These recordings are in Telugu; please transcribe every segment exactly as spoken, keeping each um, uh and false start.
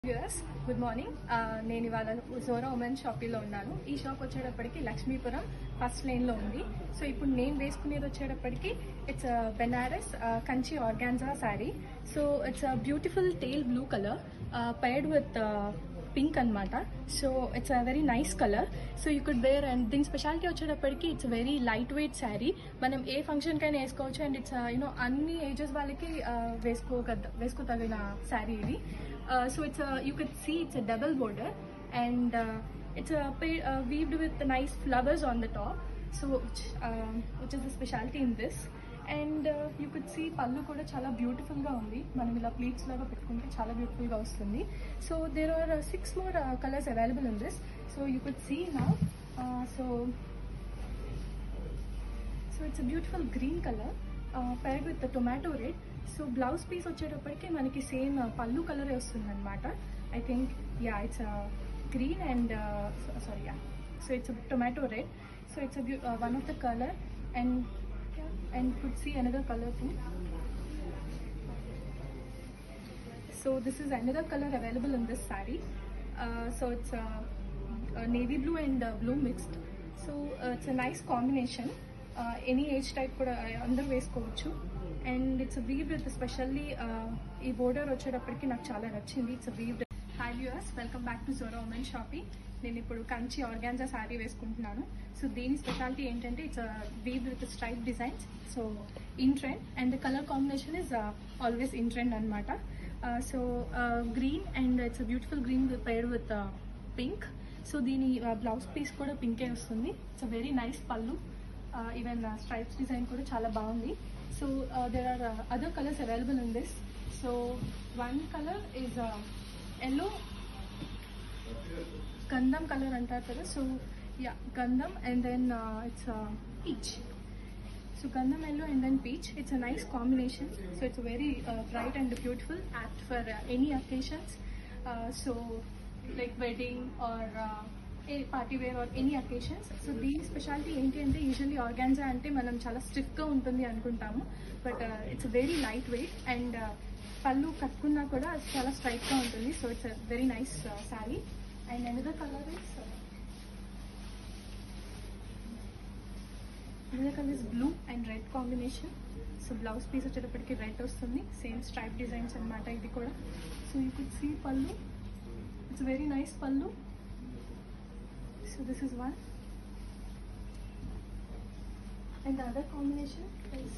Yes, good morning. నేను ఇవాళ జోరా ఉమెన్ షాపింగ్లో ఉన్నాను. ఈ షాప్ వచ్చేటప్పటికి లక్ష్మీపురం ఫస్ట్ లైన్లో ఉంది. సో ఇప్పుడు నేను వేసుకునేది వచ్చేటప్పటికి it's Banaras Kanchi organza sari. So it's beautiful teal blue colour paired with pink అనమాట. So it's a very nice colour. So you could wear and దీని స్పెషాలిటీ వచ్చేటప్పటికి it's very light weight sari. మనం ఏ ఫంక్షన్కైనా వేసుకోవచ్చు అండ్ ఇట్స్ యూనో అన్ని ఏజెస్ వాళ్ళకి వేసుకోగ వేసుకోతగిన శారీ ఇది. Uh, so it's a, you could see it's a double border and uh, it's a, uh, weaved with nice flowers on the top. So which, uh, which is the specialty in this. And uh, you could see pallu kuda chala beautiful ga undi. Manam ila pleats laga pettukunte chala beautiful ga vastundi. So there are uh, six more uh, colors available in this. So you could see now. Uh, so so it's a beautiful green color uh, paired with the tomato red. So blouse piece వచ్చేటప్పటికి మనకి సేమ్ పళ్ళు కలరే వస్తుంది అనమాట. I think yeah it's green and sorry yeah so it's tomato red. So it's one of the colour and and could see another colour too. So this is another colour available in this sari. So it's navy blue and blue mixed. So it's a nice combination. Any age type కూడా అందరూ వేసుకోవచ్చు. And it's weaved with specially ఈ బోర్డర్ వచ్చేటప్పటికి నాకు చాలా నచ్చింది. It's weaved. Hi viewers, welcome back to Zora women shopping. నేను ఇప్పుడు కంచి ఆర్గాన్జా శారీ వేసుకుంటున్నాను. సో దీని స్పెషాలిటీ ఏంటంటే it's weaved with stripe designs. So in trend and the colour combination is always in trend అనమాట. So green and it's beautiful green paired with pink. సో దీని బ్లౌజ్ పీస్ కూడా పింకే వస్తుంది. ఇట్స్ అ వెరీ నైస్ పళ్ళు. ఈవెన్ స్ట్రైప్స్ డిజైన్ కూడా చాలా బాగుంది. So uh, there are uh, other colors available in this. So one color is uh, yellow gandham color antaru kada. So yeah, gandham and then uh, it's uh, peach. So gandham yellow and then peach. It's a nice combination. So it's very uh, bright and beautiful, apt for uh, any occasions. Uh, so like wedding or uh, party wear or any occasions. So దీని స్పెషాలిటీ ఏంటి అంటే యూజువల్లీ ఆర్గాన్జా అంటే మనం చాలా స్టిఫ్గా ఉంటుంది అనుకుంటాము, but it's very light weight and పళ్ళు కట్టుకున్నా కూడా చాలా స్ట్రైట్గా ఉంటుంది. So it's very nice sari. And another colour is another colour is blue and red combination. So blouse piece వచ్చేటప్పటికి రెడ్ వస్తుంది. సేమ్ స్ట్రైప్ డిజైన్స్ అనమాట ఇది కూడా. సో యూ కుడ్ సీ పళ్ళు. ఇట్స్ వెరీ నైస్ పళ్ళు. So this is one, and the other combination is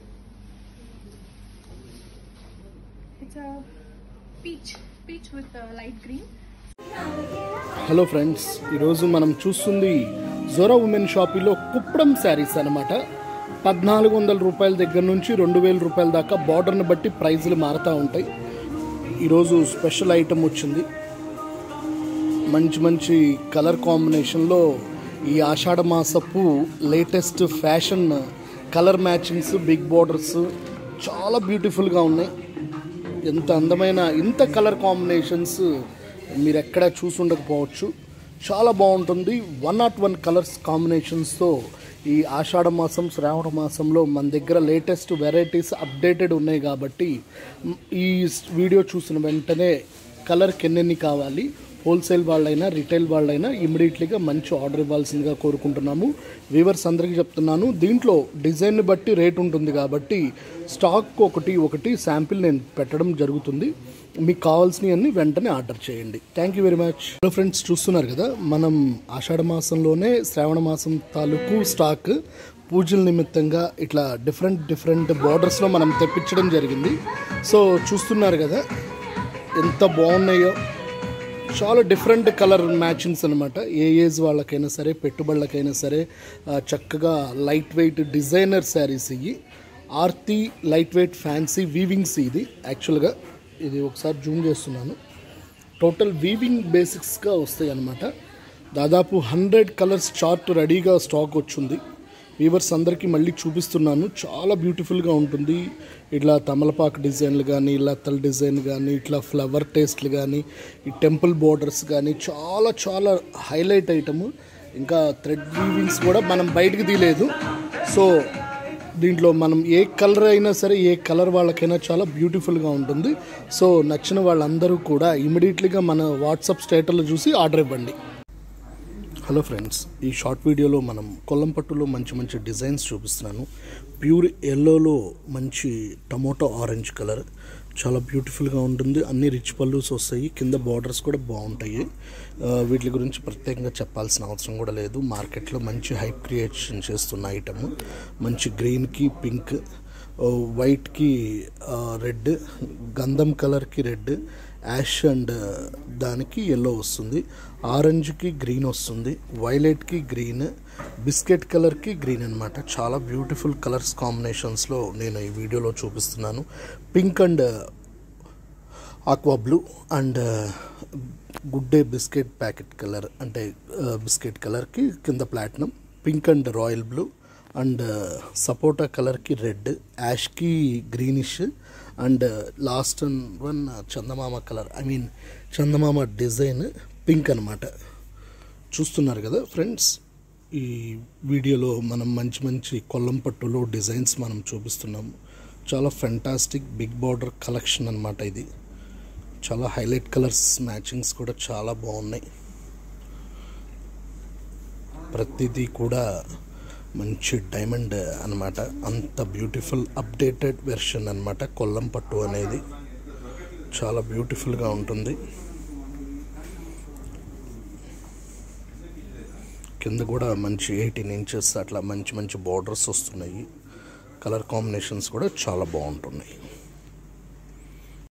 it's a peach peach with a light green. Hello friends, ఈరోజు మనం చూస్తుంది జోరా ఉమెన్ షాపింగ్లో కుప్పడం శారీస్ అనమాట. పద్నాలుగు వందల రూపాయల దగ్గర నుంచి రెండు వేల రూపాయల దాకా బార్డర్ని బట్టి ప్రైజులు మారుతూ ఉంటాయి. ఈరోజు స్పెషల్ ఐటమ్ వచ్చింది. మంచి మంచి కలర్ కాంబినేషన్లో ఈ ఆషాఢ మాసపు latest fashion colour matchings, big borders చాలా బ్యూటిఫుల్గా ఉన్నాయి. ఎంత అందమైన ఇంత కలర్ కాంబినేషన్స్ మీరు ఎక్కడ చూసి ఉండకపోవచ్చు. చాలా బాగుంటుంది. వన్ నాట్ వన్ కలర్స్ కాంబినేషన్స్తో ఈ ఆషాఢ మాసం, శ్రావణ మాసంలో మన దగ్గర లేటెస్ట్ వెరైటీస్ అప్డేటెడ్ ఉన్నాయి. కాబట్టి ఈ వీడియో చూసిన వెంటనే కలర్కి ఎన్నెన్ని కావాలి, హోల్సేల్ వాళ్ళైనా రిటైల్ వాళ్ళైనా ఇమ్మీడియట్లీగా మంచి ఆర్డర్ ఇవ్వాల్సిందిగా కోరుకుంటున్నాము. వ్యూవర్స్ అందరికీ చెప్తున్నాను, దీంట్లో డిజైన్ని బట్టి రేట్ ఉంటుంది కాబట్టి స్టాక్ ఒకటి ఒకటి శాంపిల్ నేను పెట్టడం జరుగుతుంది. మీకు కావాల్సినవి అన్ని వెంటనే ఆర్డర్ చేయండి. Thank you very much. Hello friends, చూస్తున్నారు కదా, మనం ఆషాఢ మాసంలోనే శ్రావణ మాసం తాలూకు స్టాక్ పూజల నిమిత్తంగా ఇట్లా డిఫరెంట్ డిఫరెంట్ బార్డర్స్లో మనం తెప్పించడం జరిగింది. సో చూస్తున్నారు కదా ఎంత బాగున్నాయో. చాలా డిఫరెంట్ కలర్ మ్యాచింగ్స్ అనమాట. ఏ ఏజ్ వాళ్ళకైనా సరే, పెట్టుబడులకైనా సరే చక్కగా లైట్ వెయిట్ డిజైనర్ శారీస్. ఇవి Aarti light weight fancy weavings. ఇది యాక్చువల్గా ఇది ఒకసారి జూమ్ చేస్తున్నాను. టోటల్ వీవింగ్ బేసిక్స్గా వస్తాయి అన్నమాట. దాదాపు హండ్రెడ్ కలర్స్ చార్ట్ రెడీగా స్టాక్ వచ్చింది. వీవర్స్ అందరికీ మళ్ళీ చూపిస్తున్నాను. చాలా బ్యూటిఫుల్గా ఉంటుంది. ఇట్లా తమలపాకు డిజైన్లు కానీ, లతల్ డిజైన్ కానీ, ఇట్లా ఫ్లవర్ టేస్ట్లు కానీ, ఈ టెంపుల్ బోర్డర్స్ కానీ చాలా చాలా హైలైట్ ఐటమ్. ఇంకా థ్రెడ్ వీవింగ్స్ కూడా మనం బయటకు తీయలేదు. సో దీంట్లో మనం ఏ కలర్ అయినా సరే, ఏ కలర్ వాళ్ళకైనా చాలా బ్యూటిఫుల్గా ఉంటుంది. సో నచ్చిన వాళ్ళందరూ కూడా ఇమీడియట్లీగా మన వాట్సాప్ స్టేటస్లో చూసి ఆర్డర్ ఇవ్వండి. హలో ఫ్రెండ్స్, ఈ షార్ట్ వీడియోలో మనం కొల్లం పట్టులో మంచి మంచి డిజైన్స్ చూపిస్తున్నాను. ప్యూర్ ఎల్లోలో మంచి టమోటో ఆరెంజ్ కలర్ చాలా బ్యూటిఫుల్గా ఉంటుంది. అన్ని రిచ్ పల్లూస్ వస్తాయి, కింద బార్డర్స్ కూడా బాగుంటాయి. వీటి గురించి ప్రత్యేకంగా చెప్పాల్సిన అవసరం కూడా లేదు. మార్కెట్లో మంచి హైప్ క్రియేషన్ చేస్తున్న ఐటమ్. మంచి గ్రీన్కి పింక్, వైట్కి రెడ్, గంధం కలర్కి రెడ్, యాష్ అండ్ దానికి ఎల్లో వస్తుంది, ఆరెంజ్కి గ్రీన్ వస్తుంది, వైలెట్కి గ్రీన్, బిస్కెట్ కలర్కి గ్రీన్ అనమాట. చాలా బ్యూటిఫుల్ కలర్స్ కాంబినేషన్స్లో నేను ఈ వీడియోలో చూపిస్తున్నాను. Pink and aqua blue and Good Day biscuit packet colour అంటే బిస్కెట్ కలర్కి కింద platinum, pink and royal blue and సపోటా కలర్కి రెడ్, యాష్కి గ్రీనిష్ అండ్ లాస్ట్ వన్ చందమామ కలర్, ఐ మీన్ చందమామ డిజైన్ పింక్ అనమాట. చూస్తున్నారు కదా ఫ్రెండ్స్, ఈ వీడియోలో మనం మంచి మంచి కొల్లం పట్టులో డిజైన్స్ మనం చూపిస్తున్నాము. చాలా ఫెంటాస్టిక్ బిగ్ బార్డర్ కలెక్షన్ అనమాట ఇది. చాలా హైలైట్ కలర్స్ మ్యాచింగ్స్ కూడా చాలా బాగున్నాయి. ప్రతిదీ కూడా మంచి డైమండ్ అనమాట. అంత బ్యూటిఫుల్ అప్డేటెడ్ వెర్షన్ అనమాట కొల్లం పట్టు అనేది. చాలా బ్యూటిఫుల్గా ఉంటుంది. కింద కూడా మంచి ఎయిటీన్ ఇంచెస్ అట్లా మంచి మంచి బార్డర్స్ వస్తున్నాయి. కలర్ కాంబినేషన్స్ కూడా చాలా బాగుంటున్నాయి.